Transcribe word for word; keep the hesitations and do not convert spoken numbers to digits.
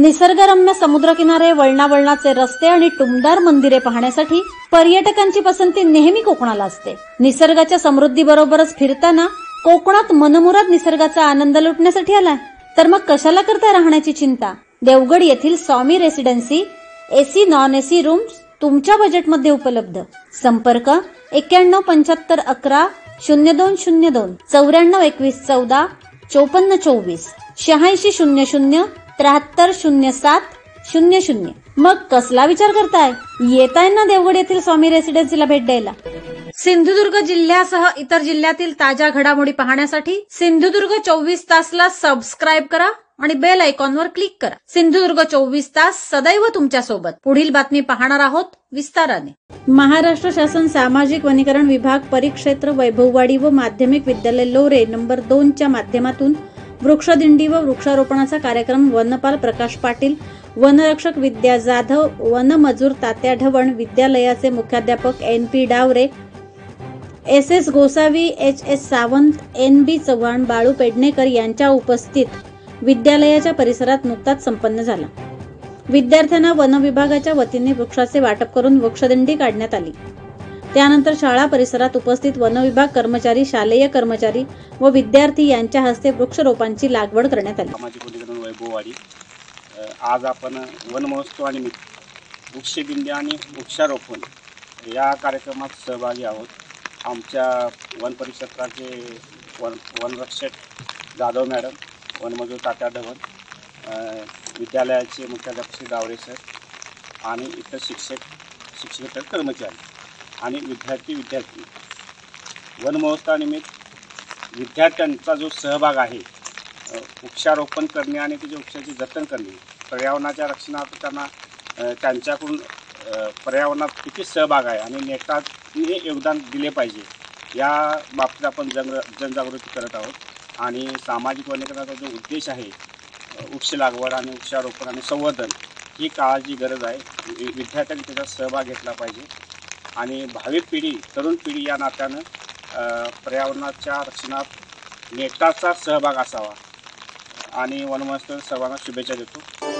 निसर्गरम्य समुद्रकिनारे, वळणावळणाचे रस्ते आणि टुमदार मंदिरे पाहण्यासाठी पर्यटकांची पसंती नेहमी कोकणाला असते। निसर्गाच्या समृद्धीबरोबरच फिरताना कोकणात मनमुराद निसर्गाचा आनंद लुटण्यासाठी आला तर मग कशाला करता राहण्याची चिंता। देवगड येथील Swami residency AC non AC rooms तुमच्या बजेटमध्ये उपलब्ध। संपर्क एक्क्याण्णव पंच्याहत्तर अकरा शून्य दोन शून्य दोन चौऱ्याण्णव एकवीस चौदा चौपन्न चोवीस शहाऐंशी शून्य शून्य त्र्याहत्तर शून्य सात शून्य शून्य। मग कसला विचार करताय, येताय ना देवगड येथील स्वामी रेसिडेन्सीला भेट द्यायला। सिंधुदुर्ग जिल्ह्यासह इतर जिल्ह्यातील ताज्या घडामोडी पाहण्यासाठी सिंधुदुर्ग चोवीस तासला सबस्क्राईब करा आणि बेल आयकॉनवर क्लिक करा। सिंधुदुर्ग चोवीस तास सदैव तुमच्या सोबत। पुढील बातमी पाहणार आहोत विस्ताराने। महाराष्ट्र शासन सामाजिक वनीकरण विभाग परिक्षेत्र वैभववाडी व माध्यमिक विद्यालय लोरे नंबर दोन च्या माध्यमातून वृक्षदिंडी व वृक्षारोपणाचा कार्यक्रम वनपाल प्रकाश पाटील, वनरक्षक विद्या जाधव, वनमजूर तात्या ढवण, विद्यालयाचे मुख्याध्यापक N P Dawre, S S Gosavi, H S Sawant, N B Chavan, Balu Pednekar यांच्या उपस्थित विद्यालयाच्या परिसरात नुकताच संपन्न झाला। विद्यार्थ्यांना वन विभागाच्या वतीने वृक्षाचे वाटप करून वृक्षदिंडी काढण्यात आली। त्यानंतर शाळा परिसरात उपस्थित वन विभाग कर्मचारी, शालेय कर्मचारी व विद्यार्थी यांच्या हस्ते वृक्षरोपांची लागवड करण्यात आली। सामाजिक वनीकरण वैभववाडी आज आपण वन महोत्सव वृक्षदिंडी आणि वृक्षारोपण या कार्यक्रमात सहभागी आहोत। आमच्या वन परिक्षेत्राचे वन वनरक्षक जाधव मॅडम, वनमजूर तात्या ढवण, विद्यालयाचे मुख्याध्यापक श्री डावरे सर आणि इतर शिक्षक शिक्षकेतर कर्मचारी आणि विद्यार्थी विद्यार्थी वन महोत्सवानिमित्त विद्यार्थ्यांचा जो सहभाग आहे वृक्षारोपण करणे आणि त्याच्या वृक्षाचे जतन करणे, पर्यावरणाच्या रक्षणात त्यांना त्यांच्याकडून पर्यावरणात किती सहभाग आहे आणि नेटाने योगदान दिले पाहिजे या बाबतीत आपण जन जनजागृती करत आहोत। आणि सामाजिक वनीकरणाचा जो उद्देश आहे वृक्ष लागवड आणि वृक्षारोपण आणि संवर्धन ही काळाची गरज आहे। विद्यार्थ्यांनी त्याच्यात सहभाग घेतला पाहिजे आणि भावी पिढी, तरुण पिढी या नात्यानं पर्यावरणाच्या रक्षणात नेटाचा सहभाग असावा आणि वन महोत्सव सर्वांना शुभेच्छा देतो।